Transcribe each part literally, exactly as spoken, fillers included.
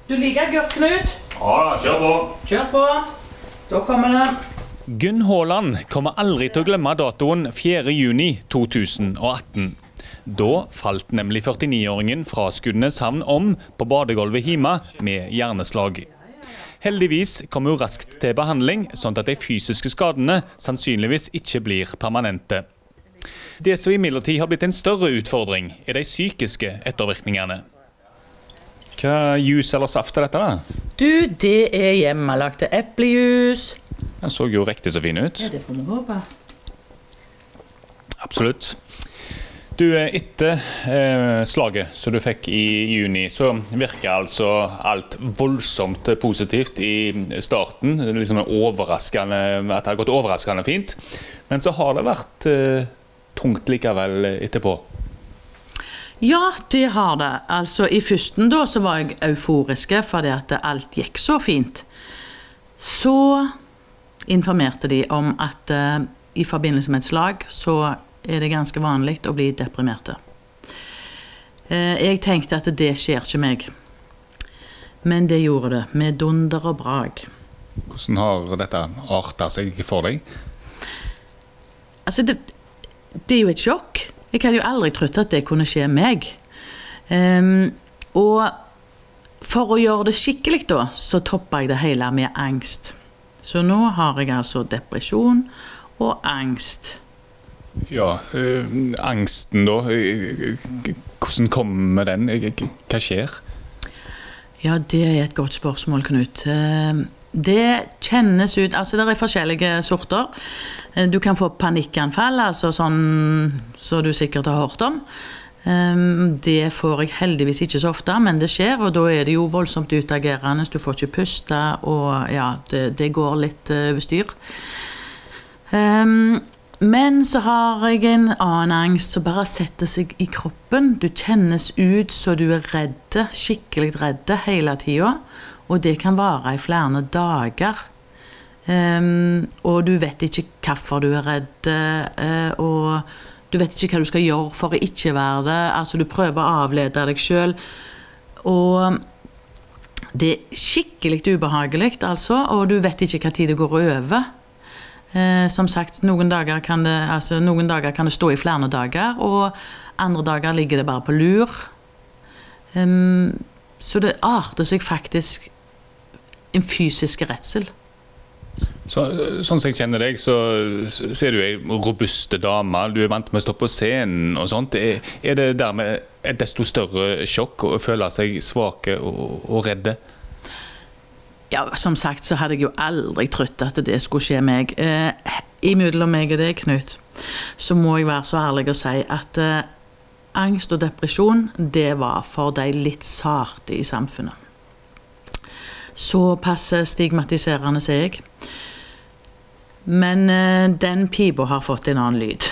Du liker agurk, Knut? Ja, kjør på. Kjør på. Da kommer det. Gunn Håland kommer aldri til å glemme datoen fjerde juni to tusen og atten. Da falt nemlig førtini-åringen fra Skudeneshavn om på badegolvet hjemme med hjerneslag. Heldigvis kom hun raskt til behandling, sånn at de fysiske skadene sannsynligvis ikke blir permanente. Det som imidlertid har blitt en større utfordring, er de psykiske ettervirkningene. Hva jus eller saft er dette da? Du, det er hjemmelagte eplejus. Den så jo riktig så fin ut. Ja, det får vi håpe. Absolutt. Du, etter eh, slaget som du fikk i juni, så virker altså alt voldsomt positivt i starten. Liksom overraskende, at det har gått overraskende fint. Men så har det vært eh, tungt likevel etterpå. Ja, det har det. Altså, i førsten da så var jeg euforiske fordi at alt gikk så fint. Så informerte de om at uh, i forbindelse med et slag så er det ganske vanlig å bli deprimerte. Uh, jeg tenkte at det skjer ikke meg. Men det gjorde det, med dunder og brag. Hvordan har dette artet seg for deg? Altså, det, det er jo et sjokk. Jeg hadde jo aldri trodd at det kunne skje meg. Um, og for å gjøre det skikkelig da, så toppet jeg det hele med angst. Så nå har jeg altså depresjon og angst. Ja, øh, angsten da, hvordan kommer den? Hva skjer? Ja, det er et godt spørsmål, Knut. Det kjennes ut, altså det er forskjellige sorter. Du kan få panikkanfall, altså sånn som du sikkert har hørt om. Det får jeg heldigvis ikke så ofte, men det skjer, og da er det jo voldsomt utagerende. Du får ikke puste, og ja, det, det går litt overstyr. Men så har jeg en annen angst som bare setter seg i kroppen. Du kjennes ut så du er redd, skikkelig redd hele tiden. Og det kan vare i flere dager. Um, og du vet ikke hvorfor du er redd, uh, og du vet ikke hva du skal gjøre for å ikke være det. Altså, du prøver å avlede deg selv. Og det er skikkelig ubehagelig, altså, og du vet ikke hva tid det går over. Uh, som sagt, noen dager, kan det, altså, noen dager kan det stå i flere dager, og andre dager ligger det bare på lur. Um, så det arter seg faktisk en fysisk redsel. Så, sånn som jeg kjenner deg, så ser du en robuste dame, du er vant med å stå på scenen og sånt. Er, er det dermed et desto større sjokk å føle seg svake og, og redde? Ja, som sagt så hadde jeg jo aldri trodd at det skulle skje meg. Eh, I mellom meg og deg, Knut, så må jeg være så ærlig å si at eh, angst og depresjon, det var for de litt sarte i samfunnet. Så pass stigmatiserende, sier jeg. Men eh, den pipa har fått en annen lyd.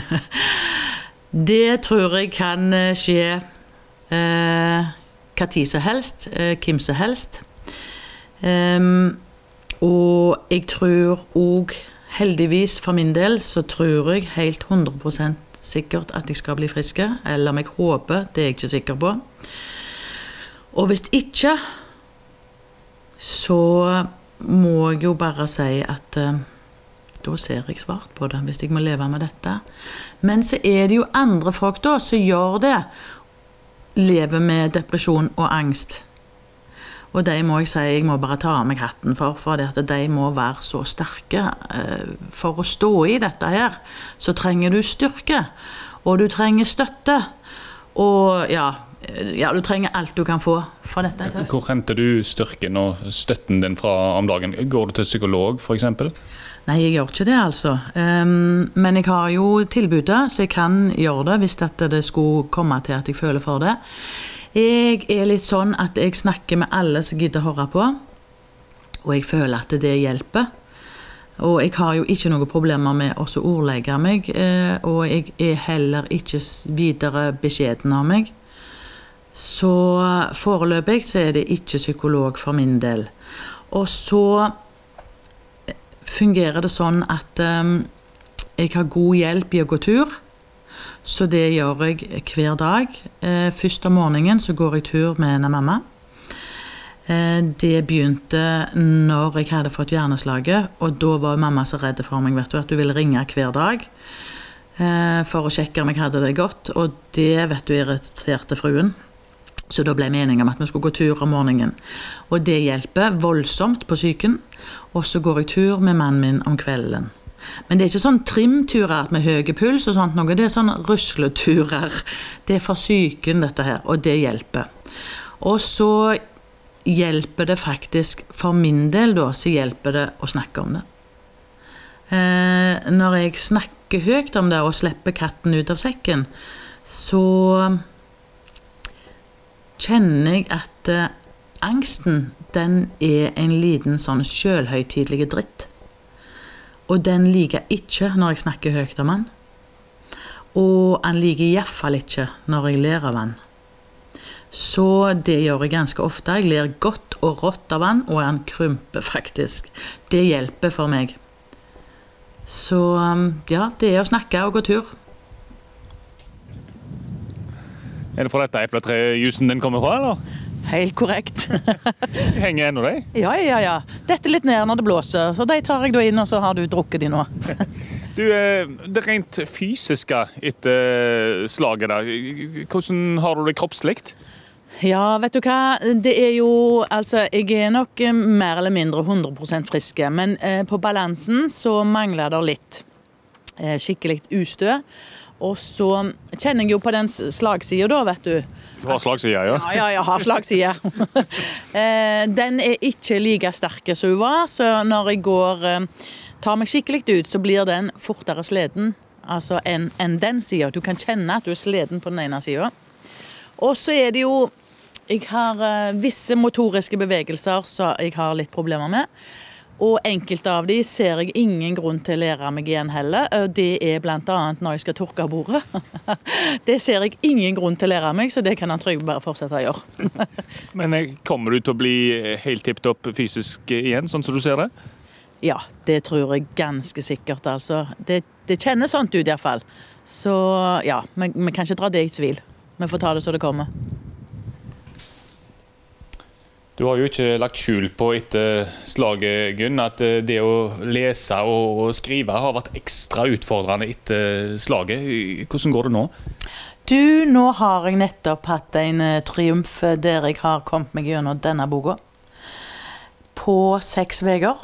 Det tror jeg kan skje eh, hva tid som helst, eh, hvem som helst. Um, og jeg tror også, heldigvis for min del, så tror jeg helt hundre prosent sikkert at jeg skal bli friske, eller om jeg håper, det er jeg ikke sikker på. Og hvis ikke, så må jeg jo bare si at uh, da ser jeg svart på det, hvis jeg må leve med dette. Men så er det jo andre folk da som gjør det, lever med depresjon og angst. Og de må jeg si, jeg må bare ta av meg hatten for, for at de må være så sterke. For å stå i dette her, så trenger du styrke, og du trenger støtte, og ja, ja du trenger alt du kan få for dette. Hvor henter du styrken og støtten din fra om dagen? Går du til psykolog, for eksempel? Nei, jeg gjør ikke det, altså. Um, men jeg har jo tilbudet, så jeg kan gjøre det hvis det skulle komme til at jeg føler for det. Jeg er litt sånn at jeg snakker med alle som gidder å høre på, og jeg føler at det hjelper. Og jeg har jo ikke noen problemer med å ordlegge meg, og jeg er heller ikke videre beskjeden av meg. Så foreløpig så er det ikke psykolog for min del. Og så fungerer det sånn at um, jeg har god hjelp i å gå tur. Så det gjør jeg hver dag. Først om morgenen så går jeg tur med en mamma. Det begynte når jeg hadde fått hjerneslaget, og da var mamma så redd for meg, vet du, at du ville ringe hver dag for å sjekke om jeg hadde det godt, og det, vet du, irriterte fruen. Så da ble meningen om at vi skulle gå tur om morgenen. Og det hjelper voldsomt på syken, og så går jeg tur med mannen min om kvelden. Men det er ikke sånn trimturer med høye puls og sånt noe, det er sånn rusleturer. Det er for syken dette her, og det hjelper. Og så hjelper det faktisk, for min del da, så hjelper det å snakke om det. Eh, når jeg snakker høyt om det og slipper katten ut av sekken, så kjenner jeg at eh, angsten, den er en liten sånn selvhøytidelige dritt. Og den liker ikke når jeg snakker høyt om han. Og han liker i hvert fall ikke når jeg ler av han. Så det gjør jeg ganske ofte. Jeg ler godt og rått av han, og han krymper faktisk. Det hjelper for meg. Så ja, det er å snakke og gå tur. Er det fra dette epletrejusen den kommer fra, eller? Helt korrekt. Henger ennå deg? Ja, ja, ja. Dette litt ned når det blåser, så de tar jeg da inn, og så har du drukket de nå. Du, det rent fysiske etter slaget da, hvordan har du det kroppslikt? Ja, vet du hva, det er jo, altså, jeg er nok mer eller mindre hundre prosent friske, men eh, på balansen så mangler det litt eh, skikkelig ustø, og så kjenner jeg jo på den slagsiden da, vet du. Du har slagsiden, ja? Ja, ja, jeg har slagsiden. eh, den er ikke like sterke som hun var, så når jeg går, eh, tar meg skikkelig ut, så blir den fortere sleden, altså enn en den siden. Du kan kjenne at du er sleden på den ene siden. Og så er det jo, jeg har uh, visse motoriske bevegelser så jeg har litt problemer med. Og enkelte av de ser jeg ingen grunn til å lære meg igjen heller. Det er blant annet når jeg skal tørke bordet. Det ser jeg ingen grunn til å lære meg, så det kan han trygt bare fortsette å gjøre. Men kommer du til å bli helt tippet opp fysisk igjen, sånn som du ser det? Ja, det tror jeg ganske sikkert. Altså. Det, det kjennes sånt ut i hvert fall. Så ja, vi, vi kan ikke dra det i tvil. Vi får ta det så det kommer. Du har jo ikke lagt skjul på etter slaget, Gunn, at det å lese og skrive har vært ekstra utfordrende etter slaget. Hvordan går det nå? Du, nå har jeg nettopp hatt en triumf der jeg har kommet meg gjennom denne boka. På seks veger.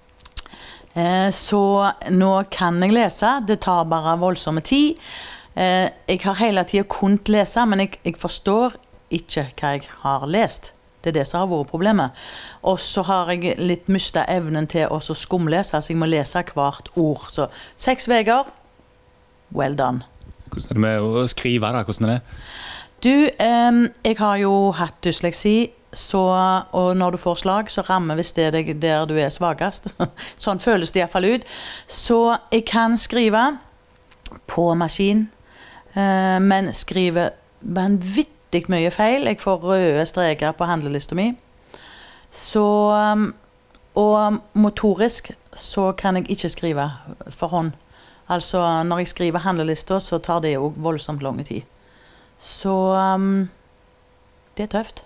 Så nå kan jeg lese. Det tar bare voldsomme tid. Jeg har hele tiden kunnet lese, men jeg, jeg forstår ikke hva jeg har lest. Det er det som har vært problemet. Og så har jeg litt mistet evnen til å skumlese, så jeg må lese hvert ord. Så seks veger, well done. Hvordan er det med å skrive da? Hvordan er det? Du, eh, jeg har jo hatt dysleksi, så, og når du får slag, så rammer hvis det er der du er svagest. Sånn føles det i hvert fall ut. Så jeg kan skrive på maskin, eh, men skrive vanvittig mye feil. Jeg får røde streker på handlelista mi. Så, og motorisk så kan jeg ikke skrive for hånd. Altså når jeg skriver handlelista så tar det jo voldsomt lang tid. Så um, det er tøft.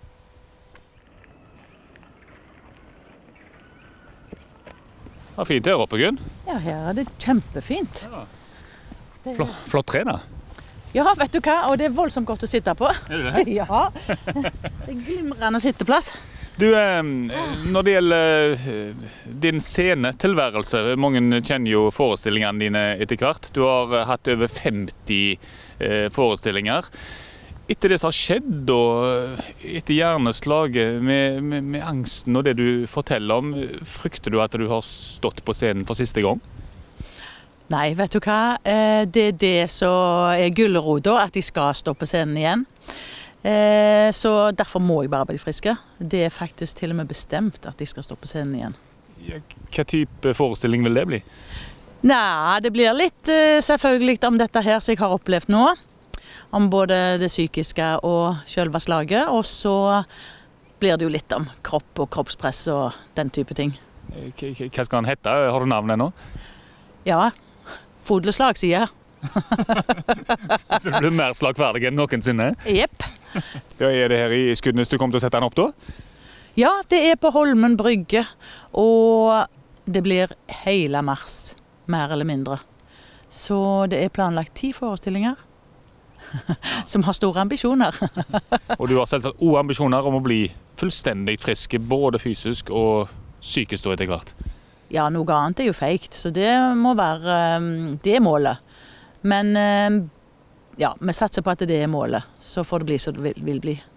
Det var fint her oppe, Gunn. Ja, her er det kjempefint. Ja. Det er... Flott, flott tre da. Ja, vet du hva? Og det er voldsomt godt å sitte på. Er det det? Ja, det er glimrende sitteplass. Du, når det gjelder din scenetilværelse, mange kjenner jo forestillingene dine etter hvert. Du har hatt over femti forestillinger. Etter det som har skjedd, og etter hjerneslaget med, med, med angsten og det du forteller om, frykter du at du har stått på scenen for siste gang? Nei, vet du hva? Det er det som er gulleroda, at de skal stå på scenen igjen. Så derfor må jeg bare bli friske. Det er faktisk til og med bestemt at de skal stå på scenen igjen. Ja, hva type forestilling vil det bli? Nei, det blir litt selvfølgelig om dette her som jeg har opplevd nå. Om både det psykiske og selve slaget. Og så blir det jo litt om kropp og kroppspress og den type ting. Hva skal han hette? Har du navnet nå? Ja, Fodleslag, sier jeg. Så du blir mer slagferdig enn noensinne? Jepp. Ja, er det her i Skudenes du kommer til å sette den opp da? Ja, det er på Holmen brygge, og det blir hele mars, mer eller mindre. Så det er planlagt ti forestillinger, som har store ambisjoner. Og du har selvsagt også ambisjoner om å bli fullstendig friske, både fysisk og psykisk etter hvert. Ja, noe annet er jo feigt, så det må være, det er målet. Men ja, vi satser på at det er målet, så får det bli så det vil bli.